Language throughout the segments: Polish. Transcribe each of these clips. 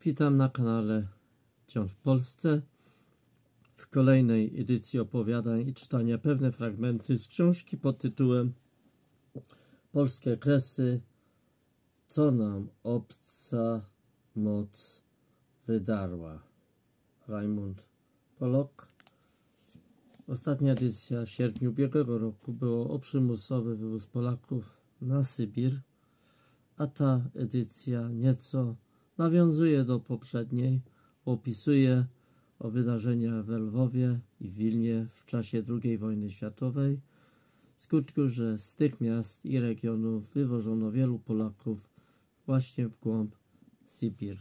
Witam na kanale Dzień w Polsce. W kolejnej edycji opowiadań i czytania pewne fragmenty z książki pod tytułem Polskie Kresy, co nam obca moc wydarła. Rajmund Polok. Ostatnia edycja w sierpniu ubiegłego roku było o przymusowy wywóz Polaków na Sybir, a ta edycja nieco nawiązuje do poprzedniej, opisuje o wydarzeniach w Lwowie i w Wilnie w czasie II wojny światowej, skutku, że z tych miast i regionów wywożono wielu Polaków właśnie w głąb Sybir.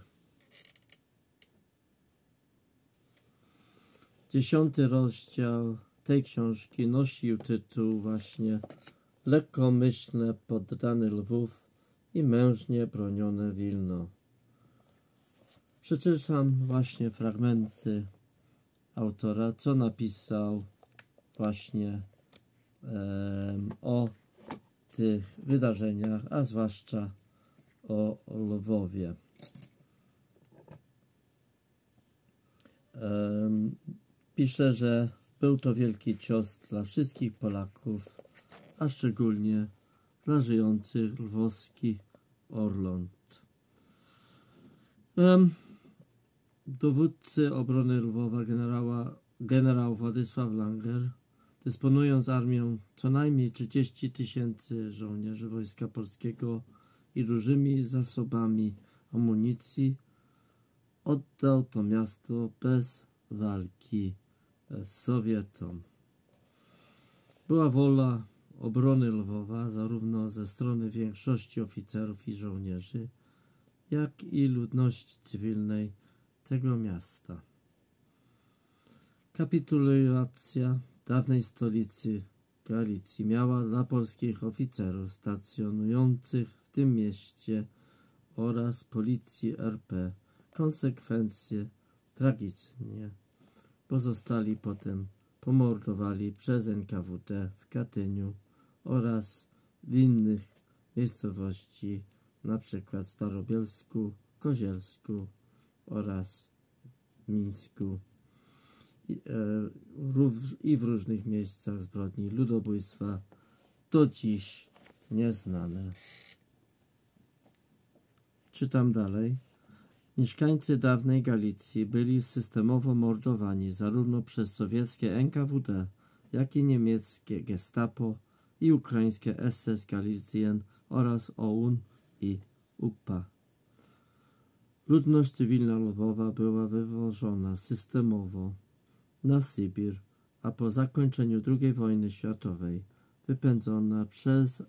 10. rozdział tej książki nosił tytuł właśnie Lekkomyślne poddane Lwów i mężnie bronione Wilno. Przeczytam właśnie fragmenty autora, co napisał właśnie o tych wydarzeniach, a zwłaszcza o Lwowie. Pisze, że był to wielki cios dla wszystkich Polaków, a szczególnie dla żyjących lwowskich Orląt. Dowódcy obrony Lwowa generał Władysław Langer, dysponując armią co najmniej 30 000 żołnierzy Wojska Polskiego i dużymi zasobami amunicji, oddał to miasto bez walki z Sowietom. Była wola obrony Lwowa zarówno ze strony większości oficerów i żołnierzy, jak i ludności cywilnej tego miasta. Kapitulacja dawnej stolicy Galicji miała dla polskich oficerów stacjonujących w tym mieście oraz policji RP konsekwencje tragicznie, bo zostali potem pomordowani przez NKWD w Katyniu oraz w innych miejscowości, na przykład w Starobielsku, Kozielsku oraz Mińsku i w różnych miejscach zbrodni ludobójstwa do dziś nieznane. Czytam dalej. Mieszkańcy dawnej Galicji byli systemowo mordowani zarówno przez sowieckie NKWD, jak i niemieckie Gestapo i ukraińskie SS Galicjen oraz OUN i UPA. Ludność cywilna Lwowa była wywożona systemowo na Sybir, a po zakończeniu II wojny światowej wypędzona przez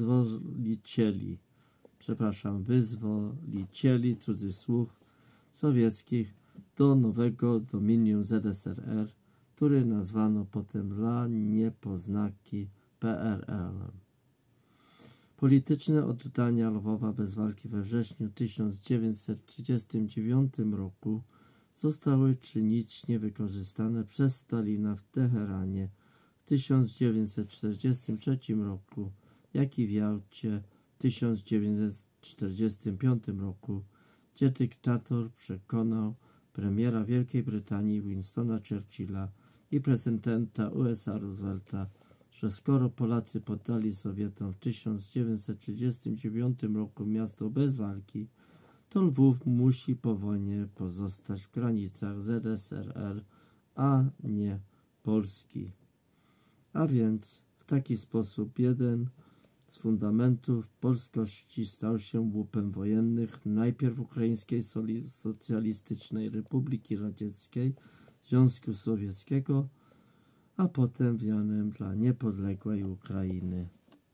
wyzwolicieli cudzysłów sowieckich do nowego dominium ZSRR, który nazwano potem dla niepoznaki PRL. Polityczne oddania Lwowa bez walki we wrześniu 1939 roku zostały cynicznie wykorzystane przez Stalina w Teheranie w 1943 roku, jak i w Jałcie w 1945 roku, gdzie dyktator przekonał premiera Wielkiej Brytanii Winstona Churchilla i prezydenta USA Roosevelta, że skoro Polacy poddali Sowietom w 1939 roku miasto bez walki, to Lwów musi po wojnie pozostać w granicach ZSRR, a nie Polski. A więc w taki sposób jeden z fundamentów polskości stał się łupem wojennych najpierw Ukraińskiej Socjalistycznej Republiki Radzieckiej Związku Sowieckiego, a potem wianem dla niepodległej Ukrainy.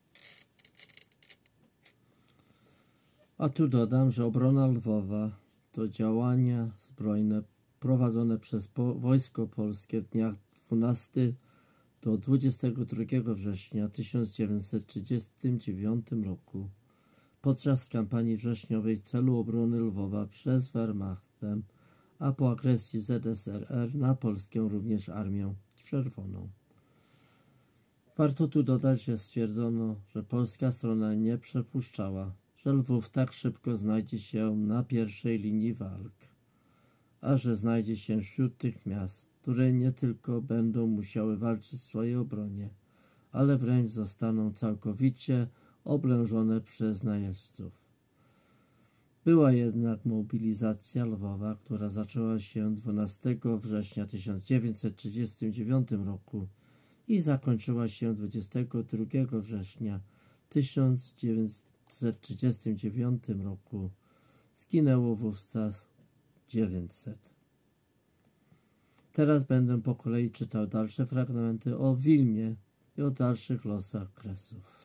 A tu dodam, że obrona Lwowa to działania zbrojne prowadzone przez Wojsko Polskie w dniach 12 do 22 września 1939 roku podczas kampanii wrześniowej w celu obrony Lwowa przez Wehrmachtem, a po agresji ZSRR na Polskę również Armią Czerwoną. Warto tu dodać, że stwierdzono, że polska strona nie przypuszczała, że Lwów tak szybko znajdzie się na pierwszej linii walk, a że znajdzie się wśród tych miast, które nie tylko będą musiały walczyć w swojej obronie, ale wręcz zostaną całkowicie oblężone przez najeźdźców. Była jednak mobilizacja Lwowa, która zaczęła się 12 września 1939 roku i zakończyła się 22 września 1939 roku. Zginęło wówczas 900. Teraz będę po kolei czytał dalsze fragmenty o Wilnie i o dalszych losach Kresów.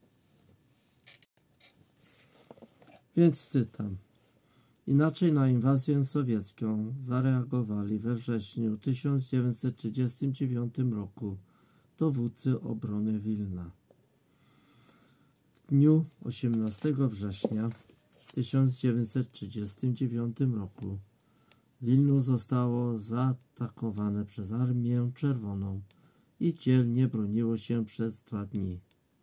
Więc czytam. Inaczej na inwazję sowiecką zareagowali we wrześniu 1939 roku dowódcy obrony Wilna. W dniu 18 września 1939 roku Wilno zostało zaatakowane przez Armię Czerwoną i dzielnie broniło się przez 2 dni.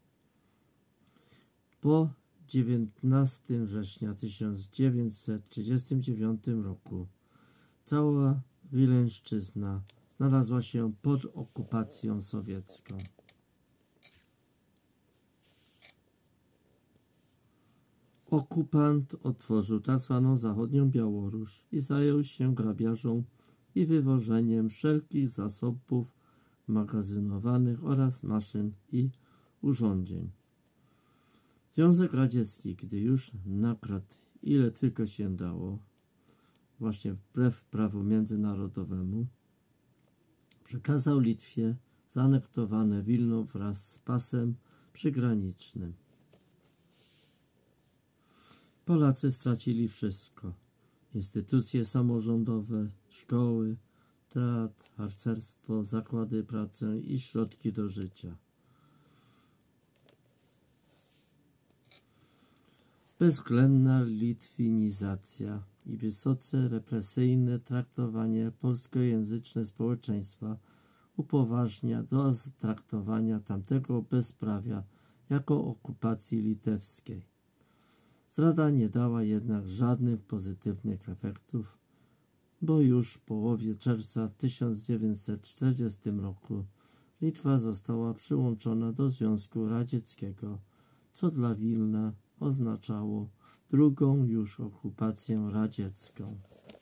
Po 19 września 1939 roku cała Wileńszczyzna znalazła się pod okupacją sowiecką. Okupant otworzył tak zwaną zachodnią Białoruś i zajął się grabieżą i wywożeniem wszelkich zasobów magazynowanych oraz maszyn i urządzeń. Związek Radziecki, gdy już nakradł ile tylko się dało, właśnie wbrew prawu międzynarodowemu, przekazał Litwie zaanektowane Wilno wraz z pasem przygranicznym. Polacy stracili wszystko. Instytucje samorządowe, szkoły, teatr, harcerstwo, zakłady pracy i środki do życia. Bezwzględna litwinizacja i wysoce represyjne traktowanie polskojęzyczne społeczeństwa upoważnia do traktowania tamtego bezprawia jako okupacji litewskiej. Zdrada nie dała jednak żadnych pozytywnych efektów, bo już w połowie czerwca 1940 roku Litwa została przyłączona do Związku Radzieckiego, co dla Wilna oznaczało drugą już okupację radziecką.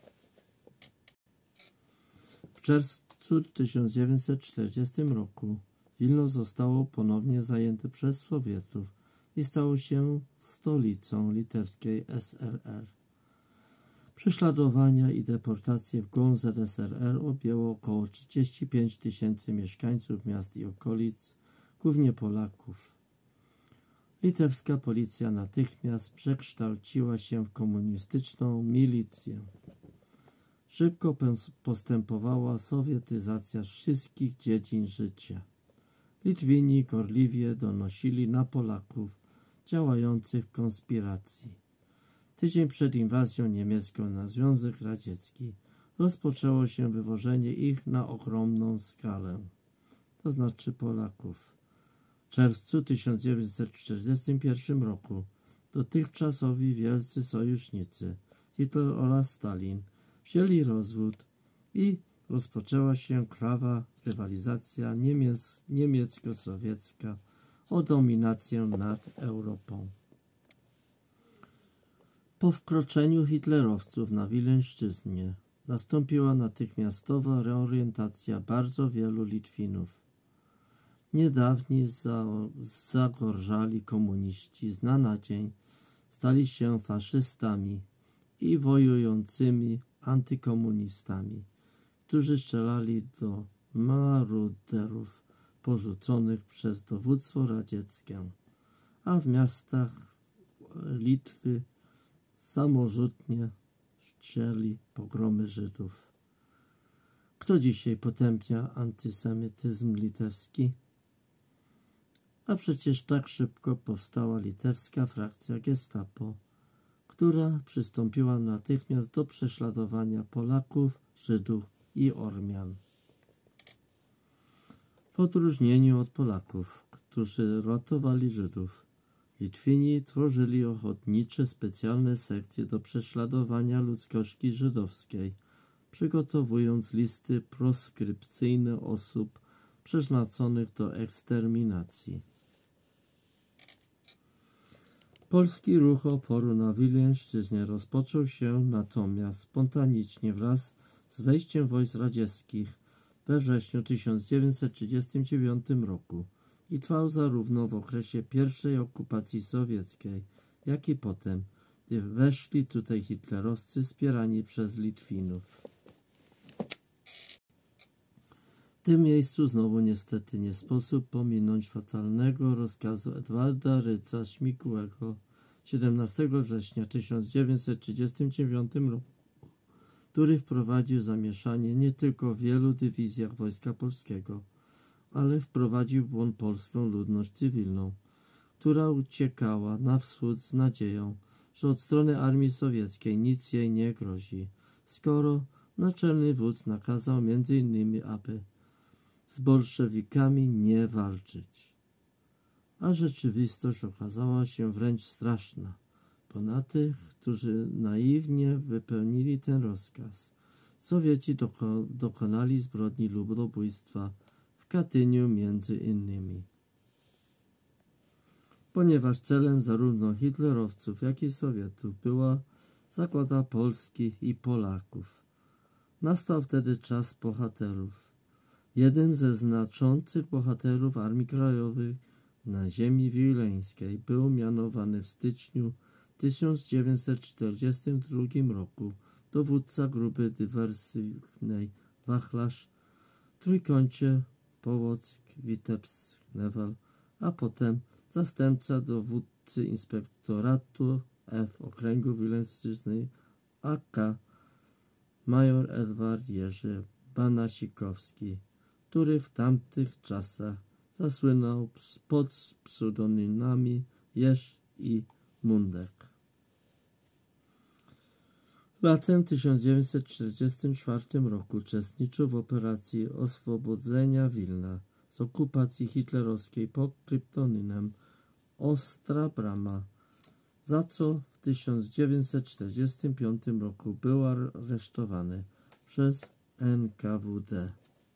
W czerwcu 1940 roku Wilno zostało ponownie zajęte przez Sowietów i stało się stolicą litewskiej SRR. Prześladowania i deportacje w głąb ZSRR objęło około 35 000 mieszkańców miast i okolic, głównie Polaków. Litewska policja natychmiast przekształciła się w komunistyczną milicję. Szybko postępowała sowietyzacja wszystkich dziedzin życia. Litwini gorliwie donosili na Polaków działających w konspiracji. Tydzień przed inwazją niemiecką na Związek Radziecki rozpoczęło się wywożenie ich na ogromną skalę, to znaczy Polaków. W czerwcu 1941 roku dotychczasowi wielcy sojusznicy Hitler oraz Stalin wzięli rozwód i rozpoczęła się krwawa rywalizacja niemiecko-sowiecka o dominację nad Europą. Po wkroczeniu hitlerowców na Wileńszczyźnie nastąpiła natychmiastowa reorientacja bardzo wielu Litwinów. Niedawni zagorzali komuniści z dnia na dzień stali się faszystami i wojującymi antykomunistami, którzy strzelali do maruderów porzuconych przez dowództwo radzieckie, a w miastach Litwy samorzutnie chcieli pogromy Żydów. Kto dzisiaj potępia antysemityzm litewski? A przecież tak szybko powstała litewska frakcja Gestapo, która przystąpiła natychmiast do prześladowania Polaków, Żydów i Ormian. W odróżnieniu od Polaków, którzy ratowali Żydów, Litwini tworzyli ochotnicze specjalne sekcje do prześladowania ludzkości żydowskiej, przygotowując listy proskrypcyjne osób przeznaczonych do eksterminacji. Polski ruch oporu na Wileńszczyźnie rozpoczął się natomiast spontanicznie wraz z wejściem wojsk radzieckich we wrześniu 1939 roku i trwał zarówno w okresie pierwszej okupacji sowieckiej, jak i potem, gdy weszli tutaj hitlerowcy wspierani przez Litwinów. W tym miejscu znowu niestety nie sposób pominąć fatalnego rozkazu Edwarda Rydza Śmigłego 17 września 1939 roku, który wprowadził zamieszanie nie tylko w wielu dywizjach Wojska Polskiego, ale wprowadził w błąd polską ludność cywilną, która uciekała na wschód z nadzieją, że od strony armii sowieckiej nic jej nie grozi, skoro naczelny wódz nakazał m.in., aby z bolszewikami nie walczyć. A rzeczywistość okazała się wręcz straszna, bo na tych, którzy naiwnie wypełnili ten rozkaz, Sowieci dokonali zbrodni ludobójstwa w Katyniu między innymi. Ponieważ celem zarówno hitlerowców, jak i Sowietów była zagłada Polski i Polaków, nastał wtedy czas bohaterów. Jeden ze znaczących bohaterów Armii Krajowej na ziemi wileńskiej był mianowany w styczniu 1942 roku dowódca grupy dywersyjnej Wachlarz w Trójkącie Połock-Witebsk-Newal, a potem zastępca dowódcy inspektoratu F Okręgu Wileńszczyzny AK major Edward Jerzy Banasikowski, który w tamtych czasach zasłynął pod pseudonimami Jeż i Mundek. Latem 1944 roku uczestniczył w operacji oswobodzenia Wilna z okupacji hitlerowskiej pod kryptonimem Ostra Brama, za co w 1945 roku był aresztowany przez NKWD.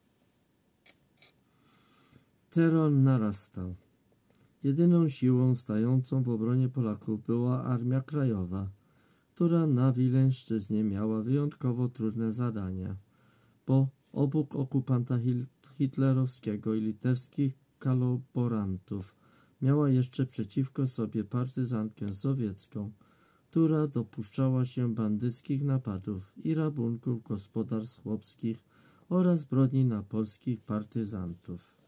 Terror narastał. Jedyną siłą stającą w obronie Polaków była Armia Krajowa, która na Wileńszczyźnie miała wyjątkowo trudne zadania, bo obok okupanta hitlerowskiego i litewskich kolaborantów miała jeszcze przeciwko sobie partyzantkę sowiecką, która dopuszczała się bandyckich napadów i rabunków gospodarstw chłopskich oraz zbrodni na polskich partyzantów.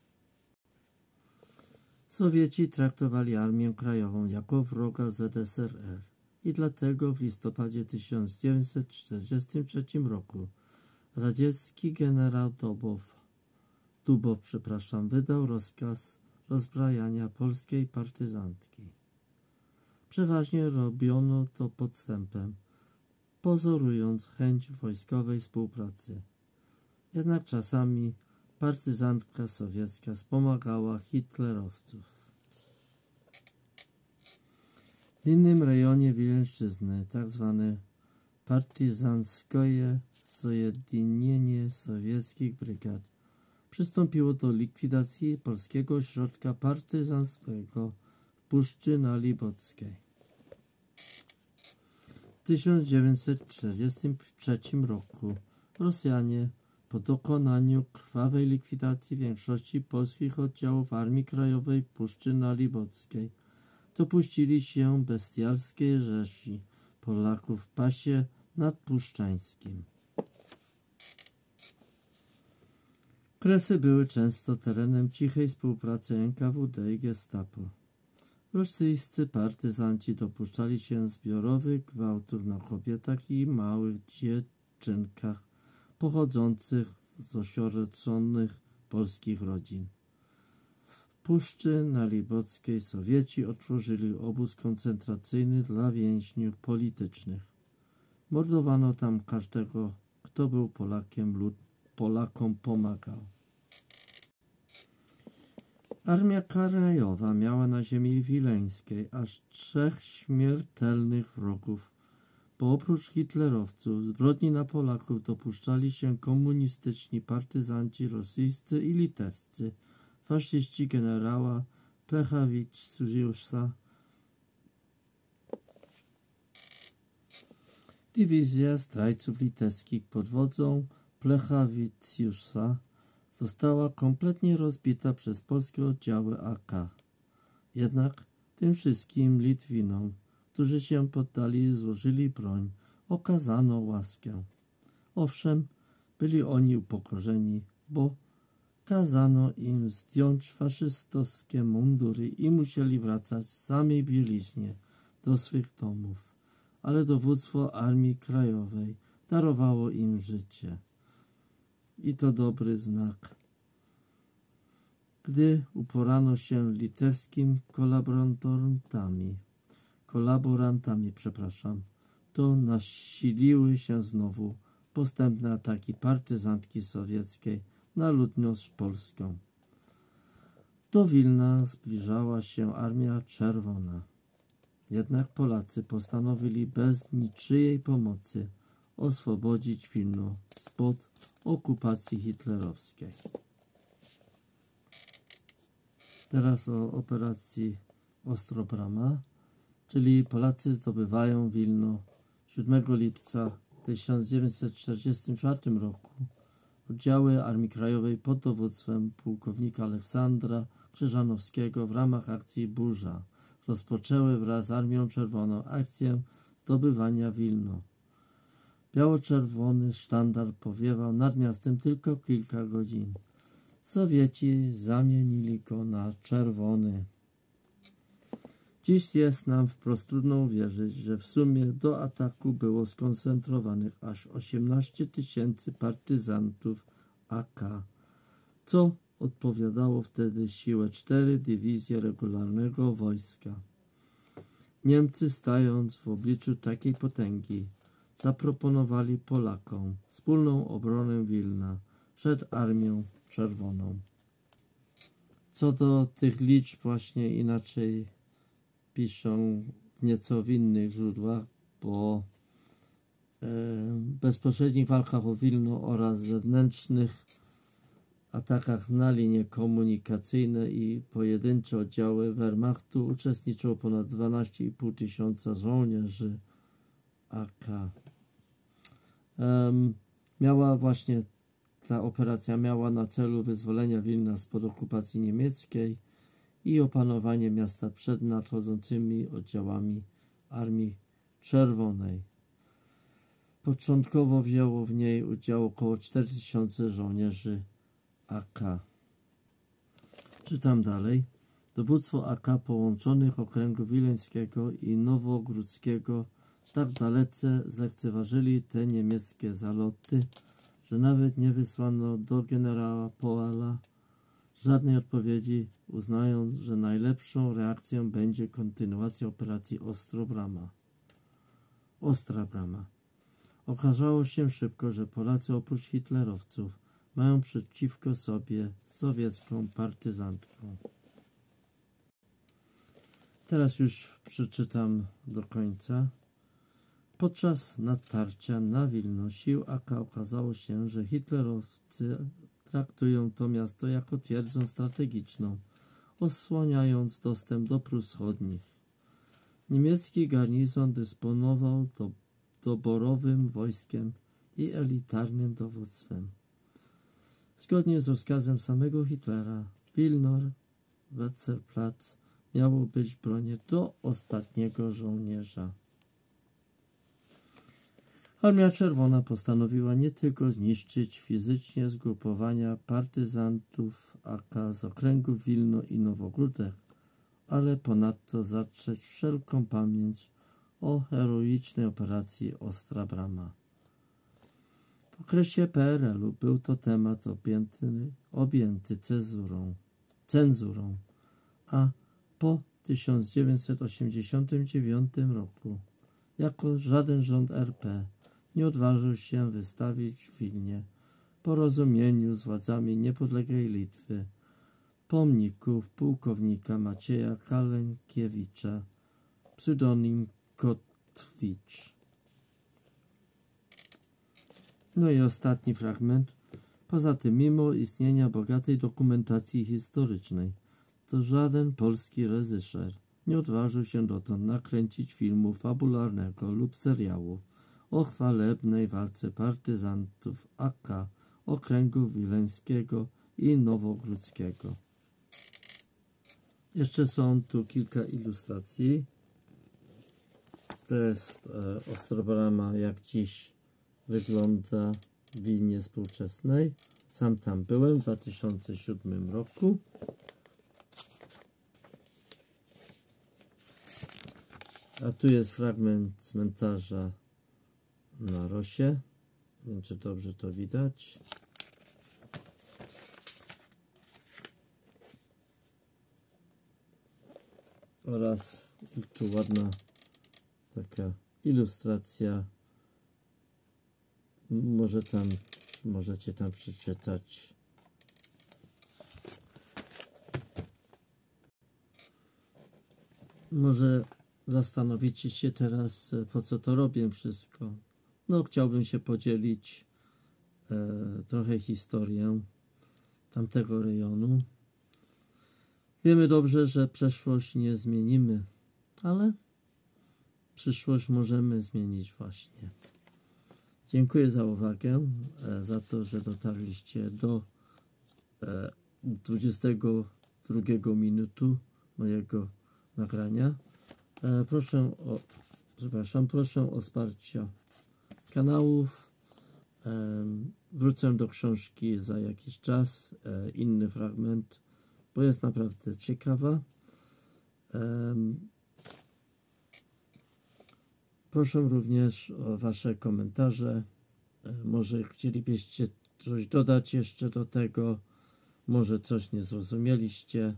Sowieci traktowali Armię Krajową jako wroga ZSRR i dlatego w listopadzie 1943 roku radziecki generał Dubow wydał rozkaz rozbrajania polskiej partyzantki. Przeważnie robiono to podstępem, pozorując chęć wojskowej współpracy. Jednak czasami partyzantka sowiecka wspomagała hitlerowców. W innym rejonie Wileńszczyzny, tzw. Partyzanskoje Sojedinienie Sowieckich Brygad, przystąpiło do likwidacji polskiego ośrodka partyzanckiego w Puszczy Nalibockiej. W 1943 roku Rosjanie po dokonaniu krwawej likwidacji większości polskich oddziałów Armii Krajowej w Puszczy Nalibockiej dopuścili się bestialskiej rzezi Polaków w pasie nadpuszczańskim. Kresy były często terenem cichej współpracy NKWD i Gestapo. Rosyjscy partyzanci dopuszczali się zbiorowych gwałtów na kobietach i małych dziewczynkach pochodzących z osieroconych polskich rodzin. W Puszczy Nalibockiej Sowieci otworzyli obóz koncentracyjny dla więźniów politycznych. Mordowano tam każdego, kto był Polakiem lub Polakom pomagał. Armia Krajowa miała na ziemi wileńskiej aż 3 śmiertelnych wrogów, bo oprócz hitlerowców zbrodni na Polaków dopuszczali się komunistyczni partyzanci rosyjscy i litewscy, faszyści generała Plechavičiusza. Dywizja zdrajców litewskich pod wodzą Plechavičiusza została kompletnie rozbita przez polskie oddziały AK. Jednak tym wszystkim Litwinom, którzy się poddali i złożyli broń, okazano łaskę. Owszem, byli oni upokorzeni, bo kazano im zdjąć faszystowskie mundury i musieli wracać w samej bieliźnie do swych domów, ale dowództwo Armii Krajowej darowało im życie. I to dobry znak. Gdy uporano się litewskim kolaborantami, to nasiliły się znowu postępne ataki partyzantki sowieckiej na ludność polską. Do Wilna zbliżała się Armia Czerwona. Jednak Polacy postanowili bez niczyjej pomocy oswobodzić Wilno spod okupacji hitlerowskiej. Teraz o operacji Ostrobrama, czyli Polacy zdobywają Wilno 7 lipca 1944 roku. Oddziały Armii Krajowej pod dowództwem pułkownika Aleksandra Krzyżanowskiego w ramach akcji Burza rozpoczęły wraz z Armią Czerwoną akcję zdobywania Wilno. Biało-czerwony sztandar powiewał nad miastem tylko kilka godzin. Sowieci zamienili go na czerwony. Dziś jest nam wprost trudno uwierzyć, że w sumie do ataku było skoncentrowanych aż 18 000 partyzantów AK, co odpowiadało wtedy siłę 4 dywizje regularnego wojska. Niemcy, stając w obliczu takiej potęgi, zaproponowali Polakom wspólną obronę Wilna przed Armią Czerwoną. Co do tych liczb właśnie inaczej piszą nieco w innych źródłach, bo w bezpośrednich walkach o Wilno oraz zewnętrznych atakach na linie komunikacyjne i pojedyncze oddziały Wehrmachtu uczestniczyło ponad 12,5 tysiąca żołnierzy AK. Ta operacja miała na celu wyzwolenia Wilna spod okupacji niemieckiej i opanowanie miasta przed nadchodzącymi oddziałami Armii Czerwonej. Początkowo wzięło w niej udział około 4000 żołnierzy AK. Czytam dalej. Dowództwo AK połączonych okręgów wileńskiego i nowogródzkiego tak dalece zlekceważyli te niemieckie zaloty, że nawet nie wysłano do generała Poala żadnej odpowiedzi, uznając, że najlepszą reakcją będzie kontynuacja operacji Ostra Brama. Okazało się szybko, że Polacy oprócz hitlerowców mają przeciwko sobie sowiecką partyzantką. Teraz już przeczytam do końca. Podczas natarcia na Wilno sił AK okazało się, że hitlerowcy traktują to miasto jako twierdzę strategiczną, osłaniając dostęp do Prus Wschodnich. Niemiecki garnizon dysponował doborowym wojskiem i elitarnym dowództwem. Zgodnie z rozkazem samego Hitlera, Wilnor-Wetzerplatz miało być bronione do ostatniego żołnierza. Armia Czerwona postanowiła nie tylko zniszczyć fizycznie zgrupowania partyzantów AK z okręgów Wilno i Nowogródek, ale ponadto zatrzeć wszelką pamięć o heroicznej operacji Ostra Brama. W okresie PRL-u był to temat objęty cenzurą, a po 1989 roku jako żaden rząd RP nie odważył się wystawić w Wilnie porozumieniu z władzami niepodległej Litwy pomników pułkownika Macieja Kalenkiewicza, pseudonim Kotwicz. No i ostatni fragment. Poza tym, mimo istnienia bogatej dokumentacji historycznej, to żaden polski reżyser nie odważył się dotąd nakręcić filmu fabularnego lub serialu o chwalebnej walce partyzantów AK okręgu wileńskiego i nowogródzkiego. Jeszcze są tu kilka ilustracji. To jest Ostrobrama, jak dziś wygląda w Wilnie współczesnej. Sam tam byłem w 2007 roku. A tu jest fragment cmentarza na Rosie. Nie wiem, czy dobrze to widać. Oraz tu ładna taka ilustracja. Możecie tam przeczytać. Może zastanowicie się teraz, po co to robię wszystko. No, chciałbym się podzielić trochę historią tamtego rejonu. Wiemy dobrze, że przeszłość nie zmienimy, ale przyszłość możemy zmienić właśnie. Dziękuję za uwagę, za to, że dotarliście do 22 minutu mojego nagrania. Proszę o wsparcie kanałów. Wrócę do książki za jakiś czas, inny fragment, bo jest naprawdę ciekawa. Proszę również o Wasze komentarze. Może chcielibyście coś dodać jeszcze do tego, może coś nie zrozumieliście.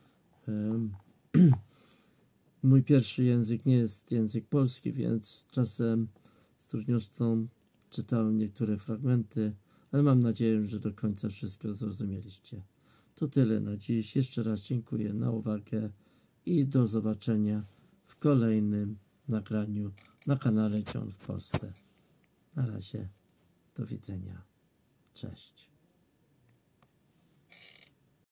Mój pierwszy język nie jest język polski, więc czasem z trudnością czytałem niektóre fragmenty, ale mam nadzieję, że do końca wszystko zrozumieliście. To tyle na dziś. Jeszcze raz dziękuję za uwagę i do zobaczenia w kolejnym nagraniu na kanale John w Polsce. Na razie, do widzenia. Cześć.